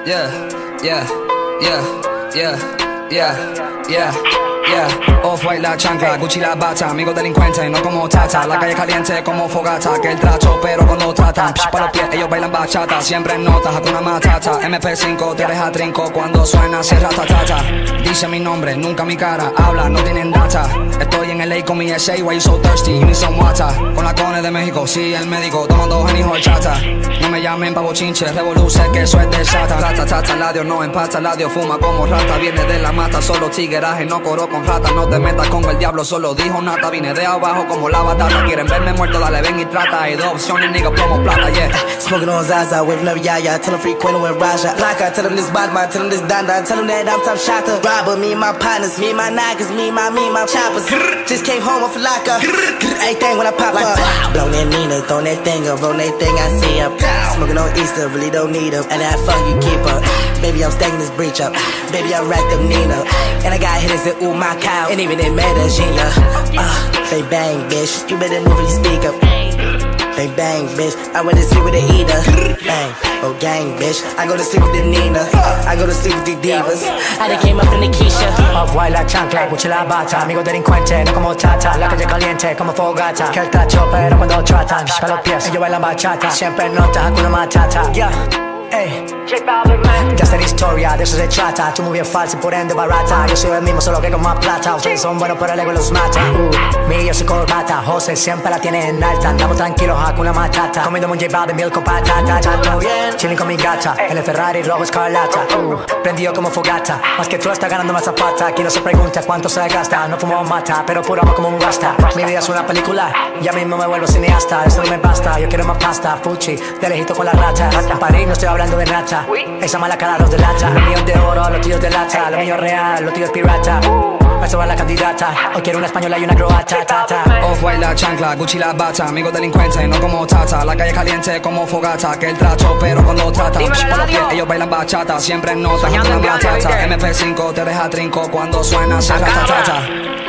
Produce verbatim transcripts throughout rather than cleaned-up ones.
yeah, yeah, yeah, yeah, yeah, yeah, yeah. Off-white la chancla, Gucci la bata, amigo delincuente, no como Tata. La calle caliente como fogata, que el tracho, pero cuando tratan psh, pa' los pies, ellos bailan bachata. Siempre en notas, Hakuna Matata. M P cinco, te deja trinco cuando suena así ratatata. Dice mi nombre, nunca mi cara, habla, no tienen data. Estoy en L A con mi S A, why you so thirsty, you need some water. Con la Cone de México, sí, el médico, tomando Henny horchata. No me llamen pa' bochinche, revoluce, que eso es de sata. Ratatata, ladio no empata, ladio fuma como rata. Viene de la mata, solo tigueraje, no coro con rata. No te metas con el diablo, solo dijo nata. Vine de abajo como la batata. Quieren verme muerto, dale ven y trata. Hay dos opciones, nigga, plomo, plata, yeah. Smoking on Zaza, waving up Yaya. Tell them free Quino and Raja. Like I tell them this bad man, tell them this Danda. Tell them that I'm top shotter. Robber, me and my partners, me and my niggas, me and my, me and my choppers. Just came home off a locker. Everything when I pop like up. Blow that Nina, throw that thing up, roll that thing I see up. Smoking on Easter, really don't need up. And that fuck you keep up. Baby, I'm stacking this breach up. Baby, I racked up Nina. And I got hitters that ooh my cow. And even in Medellin, uh, they bang, bitch. You better move and speak up. They bang, bitch. I went to sleep with the eater. Bang, oh gang, bitch. I go to sleep with the Nina. I go to sleep with the divas. I done came up in the Keisha. Off-white la chancla, Gucci la bata. Amigo delincuente, no como Tata. La calle caliente como fogata. Que el tacho, pero cuando tratan psh, pa' los pies, ellos bailan bachata. Siempre en nota, Hakuna Matata. Yeah. Ey, de hacer historia, de eso se trata. Tu movie es falsa y por ende barata. Yo soy el mismo, solo que con más plata. Ustedes son buenos pero el ego los mata. uh, Mi yo soy corbata, José siempre la tiene en alta. Andamos tranquilos, Hakuna Matata. Comiendo un J Balvin, miel con patata. Todo bien, chilling con mi gata. En el Ferrari rojo escarlata. uh, Prendido como fogata. Más que tú estás ganando más zapata. Aquí no se pregunta cuánto se gasta. No fumo mata, pero puro amo como un rasta. Mi vida es una película, ya mismo me vuelvo cineasta. Eso no me basta, yo quiero más pasta. Fuchi, de lejito con la rata. En París no estoy hablando de rata. Esa mala cara los delata. Los míos de oro, los tíos de lata. Lo mío real, los tíos pirata. Eso va la candidata. Hoy quiero una española y una croata. Off-white la chancla, Gucci la bata. Amigo delincuente, no como Tata. La calle caliente como fogata. Que el tracho, pero cuando tratan psh, pa' los pies, ellos bailan bachata. Siempre en nota, Hakuna Matata. M P cinco, te deja trinco cuando suena así ratatata.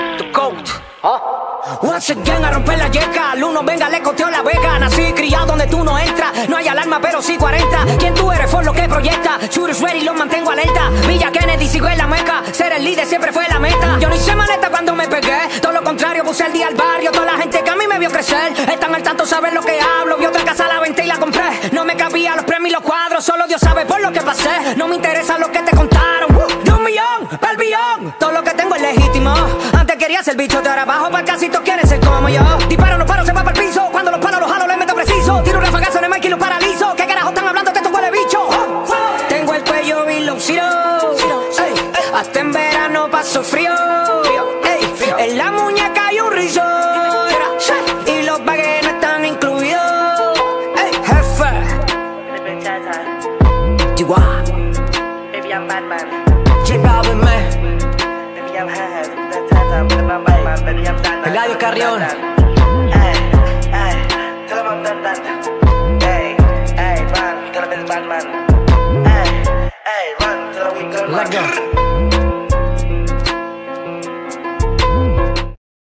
Once again a romper la yeca. Al uno venga le coteó la vega. Nací criado donde tú no entras. No hay alarma pero sí cuarenta. ¿Quién tú eres? For lo que proyecta. Shooters ready, los mantengo alerta. Villa Kennedy sigo en la meca. Ser el líder siempre fue la meta. Yo no hice maleta cuando me pegué. Todo lo contrario, puse el día al barrio. Toda la gente que a mí me vio crecer están al tanto, saben lo que hablo. Vi otra casa a la venta y la compré. No me cabía los premios y los cuadros. Solo Dios sabe por lo que pasé. No me interesa lo que te contaron. uh, De un millón, pa'l billón. Todo lo que tengo es legítimo. Antes quería ser bicho, de ahora abajo para casi todos quieren ser como yo. Disparo, no paro, se va para el piso. Cuando los palos los jalo, les meto preciso. Tiro un rafagazo en el mic y los paralizo. ¿Qué carajo están hablando que esto huele bicho? Oh, oh. Tengo el cuello below zero. Ey, hasta en verano paso frío. Ey, en la muñeca hay un rizo. Y los baguettes no están incluidos. Ey, jefe. Chihuahua. Baby, I'm Batman. J Balvin, man. Baby, I'm Hat. Baby, I'm Batman. Eladio Carrión. Hey, hey, tell him I'm done, done. Hey, hey, run, tell him it's Batman. Hey, hey, run, tell him we good, man. Let go.